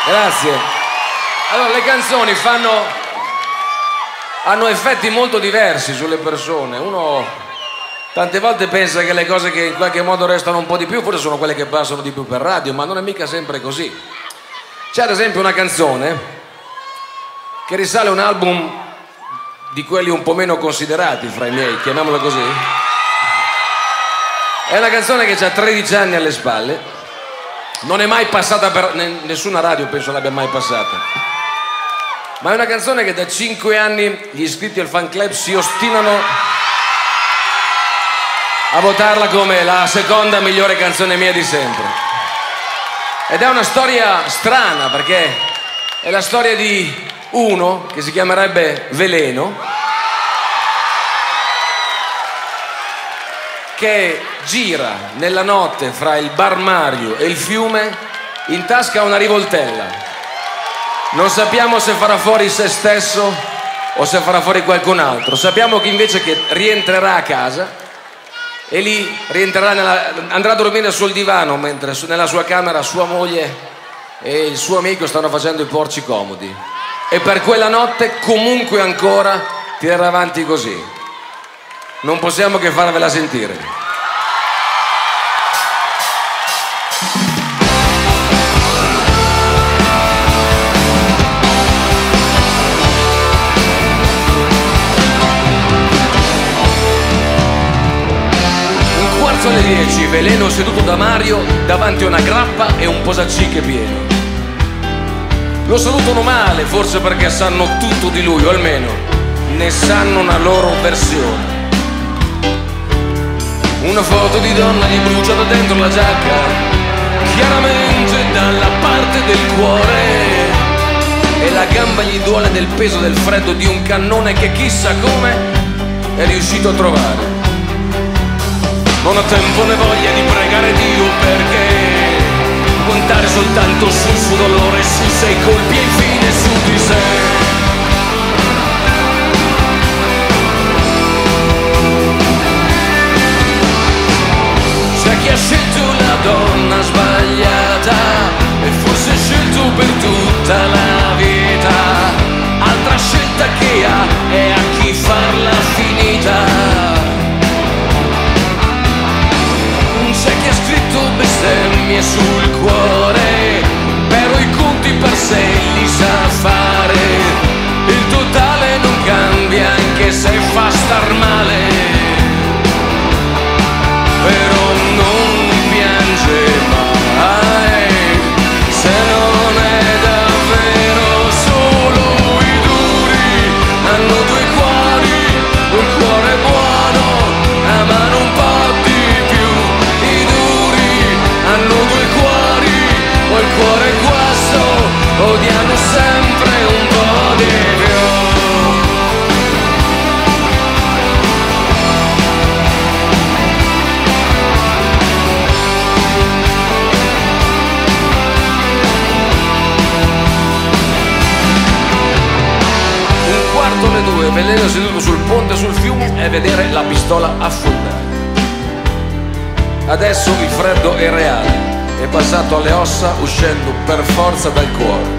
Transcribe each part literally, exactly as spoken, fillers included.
Grazie. Allora, le canzoni fanno hanno effetti molto diversi sulle persone. Uno tante volte pensa che le cose che in qualche modo restano un po' di più forse sono quelle che passano di più per radio, ma non è mica sempre così. C'è ad esempio una canzone che risale a un album di quelli un po' meno considerati fra i miei, chiamiamolo così. È una canzone che ha tredici anni alle spalle, non è mai passata per nessuna radio, penso l'abbia mai passata, ma è una canzone che da cinque anni gli iscritti al fan club si ostinano a votarla come la seconda migliore canzone mia di sempre. Ed è una storia strana, perché è la storia di uno che si chiamerebbe Veleno, che gira nella notte fra il bar Mario e il fiume in tasca una rivoltella. Non sappiamo se farà fuori se stesso o se farà fuori qualcun altro. Sappiamo che invece che rientrerà a casa e lì rientrerà nella, andrà a dormire sul divano, mentre nella sua camera sua moglie e il suo amico stanno facendo i porci comodi. E per quella notte comunque ancora tirerà avanti così. Non possiamo che farvela sentire. Un quarto alle dieci, Veleno seduto da Mario davanti a una grappa e un posaciche pieno. Lo salutano male, forse perché sanno tutto di lui, o almeno ne sanno una loro versione. Una foto di donna gli brucia da dentro la giacca, chiaramente dalla parte del cuore, e la gamba gli duole del peso del freddo di un cannone che chissà come è riuscito a trovare. Non ha tempo né voglia di pregare Dio, perché contare soltanto sul suo dolore, sui sei colpi e infine su di sé. Chi ha scelto la donna sbagliata e forse scelto per tutta la vita, altra scelta che ha è a chi farla finita. C'è chi ha scritto bestemmie sul cuore, però i conti per sé li sa fare, il totale non cambia anche se fa star male. Però non piange mai, se non è davvero solo i duri hanno due cuori, un cuore buono amano un po' di più. I duri hanno due cuori, o il cuore guasto odiano sempre un po' di più. Le due, Veleno seduto sul ponte sul fiume e vedere la pistola affondare. Adesso il freddo è reale, è passato alle ossa, uscendo per forza dal cuore.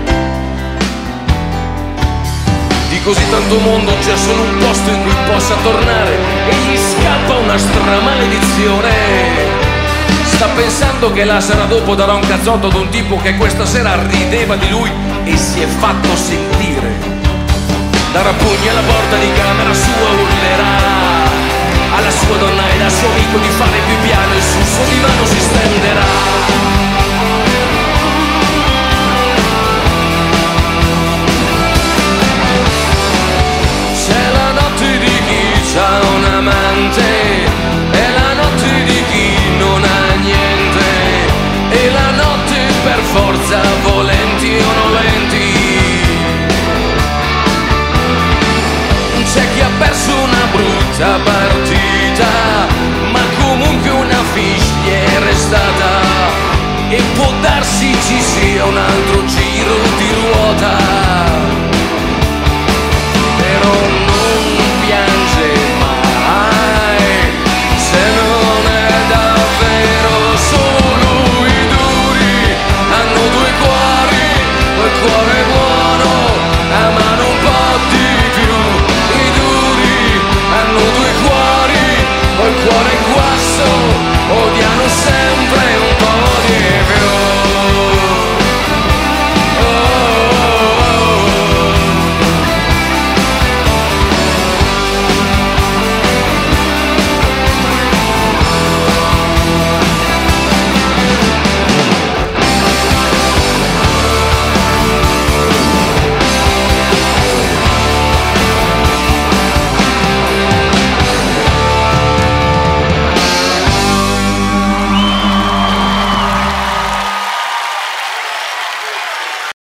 Di così tanto mondo c'è solo un posto in cui possa tornare e gli scappa una stramaledizione. Sta pensando che la sera dopo darà un cazzotto ad un tipo che questa sera rideva di lui e si è fatto sentire. Darà pugni alla porta di camera sua, urlerà alla sua donna e al suo amico di fare più piano e sul suo divano si stenderà. C'è la notte di chi c'ha un amante e la notte di chi non ha niente, e la notte per forza volenti o nolenti. C'è chi ha perso una brutta partita, ma comunque una fiche gli è restata, e può darsi ci sia un altro